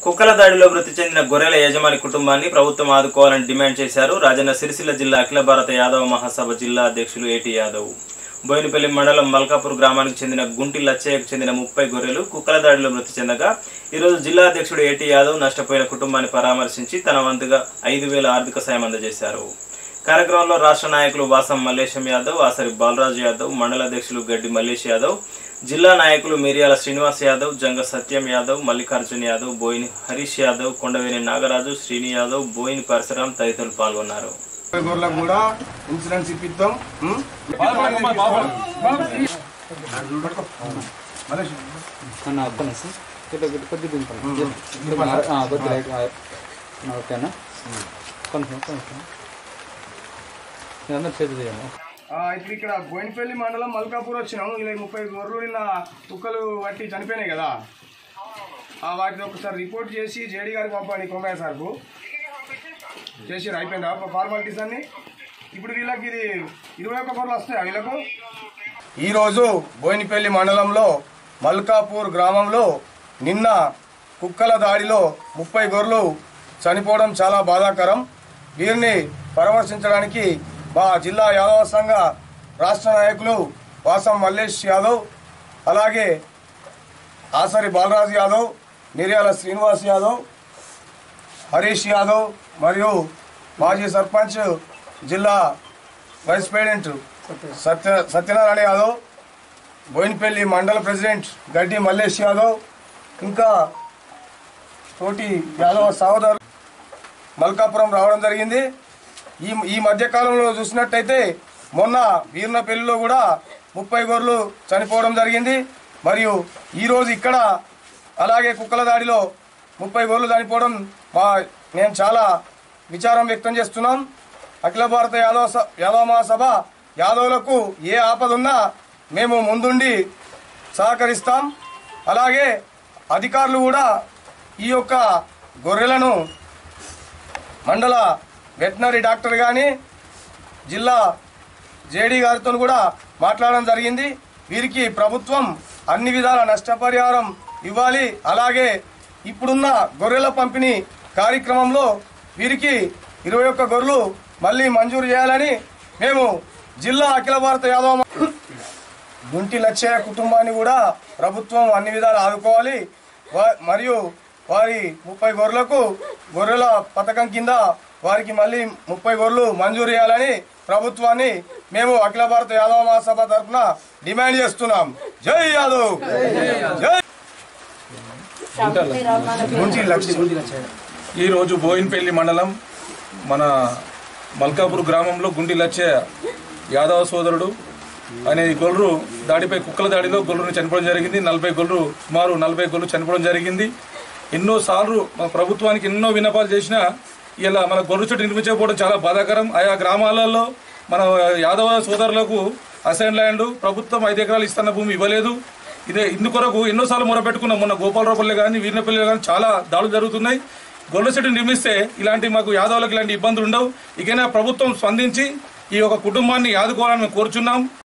కుక్కల దాడిలో మృతి చెందిన గొర్రెల యజమాని కుటుంబాన్ని ప్రభుత్వం ఆదుకోవాలని డిమాండ్ చేశారు. రాజన్న సిరిసిల్ల జిల్లా అఖిల భారత యాదవ మహాసభ జిల్లా అధ్యక్షులు ఏటి యాదవ్. బోయినపల్లి మండలం మల్కాపూర్ గ్రామానికి చెందిన గుంటి లచ్చయ్యకు చెందిన 30 గొర్రెలు కుక్కల దాడిలో మృతి చెందగా ఈరోజు జిల్లా అధ్యక్షుడు ఏటి యాదవ్ నష్టపోయిన కుటుంబాన్ని పరామర్శించి తన వంతుగా 5,000 ఆర్థిక సాయం అందజేశారు. కార్యక్రమంలో రాష్ట్ర నాయకులు వాసం మల్లేశం యాదవ్, ఆసరి బాలరాజు యాదవ్, మండల అధ్యక్షులు గడ్డి మల్లేష్ యాదవ్, జిల్లా నాయకులు మిరియాల శ్రీనివాస్ యాదవ్, జంగ సత్యం యాదవ్, మల్లికార్జున్ యాదవ్, బోయిని హరీష్ యాదవ్, కొండవేని నాగరాజు, శ్రీని యాదవ్, బోయిని పరశురాం తదితరులు పాల్గొన్నారు. ఇప్పుడు ఇక్కడ బోయినపల్లి మండలం మల్కాపూర్ వచ్చినాము. ఇలా 30 గొర్రెలు నిన్న కుక్కలు పట్టి చనిపోయినాయి కదా, వాటిని ఒకసారి రిపోర్ట్ చేసి జేడీ గారికి పంపండి. కొంగయ్య సార్కు చేసి అయిపోయిందా ఫార్మాలిటీస్ అన్ని? ఇప్పుడు వీళ్ళకి ఇది 21 గొర్రెలు వస్తాయా వీళ్ళకు? ఈరోజు బోయినపల్లి మండలంలో మల్కాపూర్ గ్రామంలో నిన్న కుక్కల దాడిలో 30 గొర్రెలు చనిపోవడం చాలా బాధాకరం. వీరిని పరామర్శించడానికి మా జిల్లా యాదవ సంఘ రాష్ట్ర నాయకులు వాసం మల్లేష్ యాదవ్, అలాగే ఆసరి బాలరాజు యాదవ్, మిరియాల శ్రీనివాస్ యాదవ్, హరీష్ యాదవ్ మరియు మాజీ సర్పంచ్ జిల్లా వైస్ ప్రెసిడెంట్ సత్యనారాయణ యాదవ్, బోయినపల్లి మండల ప్రెసిడెంట్ గడ్డి మల్లేష్ యాదవ్, ఇంకా తోటి యాదవ సహోదరు మల్కాపురం రావడం జరిగింది. ఈ మధ్యకాలంలో చూసినట్టయితే మొన్న వీర్నపల్లిలో కూడా 30 గొర్రెలు చనిపోవడం జరిగింది. మరియు ఈరోజు ఇక్కడ అలాగే కుక్కల దాడిలో 30 గొర్రెలు చనిపోవడం మేము చాలా విచారం వ్యక్తం చేస్తున్నాం. అఖిల భారత యాదవ మహాసభ యాదవులకు ఏ ఆపద ఉన్నా మేము ముందుండి సహకరిస్తాం. అలాగే అధికారులు కూడా ఈ యొక్క గొర్రెలను మండల వెటనరీ డాక్టర్ కానీ జిల్లా జేడీ గారితో కూడా మాట్లాడడం జరిగింది. వీరికి ప్రభుత్వం అన్ని విధాల నష్టపరిహారం ఇవ్వాలి. అలాగే ఇప్పుడున్న గొర్రెల పంపిణీ కార్యక్రమంలో వీరికి 21 గొర్రెలు మళ్ళీ మంజూరు చేయాలని మేము జిల్లా అఖిల భారత యాదవ గుంటి లచ్చయ్య కుటుంబాన్ని కూడా ప్రభుత్వం అన్ని విధాలు ఆదుకోవాలి. మరియు వారి 30 గొర్రెలకు గొర్రెల పథకం కింద వారికి మళ్ళీ 30 గొర్రెలు మంజూరు చేయాలని ప్రభుత్వాన్ని మేము అఖిల భారత యాదవ మహాసభ తరఫున డిమాండ్ చేస్తున్నాం. జై యాదవ్. ఈరోజు బోయినపల్లి మండలం మన మల్కాపూర్ గ్రామంలో గుంటి లచ్చయ్య యాదవ సోదరుడు అనే గొర్రెలు దాడిపై కుక్కల దాడిలో గొర్రెలు చనిపోవడం జరిగింది. సుమారు 40 గొర్రెలు చనిపోవడం జరిగింది. ఎన్నోసార్లు మన ప్రభుత్వానికి ఎన్నో విన్నపాలు చేసినా ఇలా మన గొర్రె చెట్టు నిర్మించకపోవడం చాలా బాధాకరం. ఆయా గ్రామాలలో మన యాదవ సోదరులకు అసైన్ ల్యాండ్ ప్రభుత్వం 5 ఎకరాలు ఇస్తున్న భూమి ఇవ్వలేదు. ఇందుకొరకు ఎన్నోసార్లు మొరపెట్టుకున్నాం. మొన్న గోపాలరావుపల్లి కానీ వీర్నపల్లి కానీ చాలా దాడులు జరుగుతున్నాయి. గొర్రె చెట్టు నిర్మిస్తే ఇలాంటి మాకు యాదవులకు ఇలాంటి ఇబ్బందులు ఉండవు. ఇకైనా ప్రభుత్వం స్పందించి ఈ యొక్క కుటుంబాన్ని ఆదుకోవాలని మేము కోరుచున్నాం.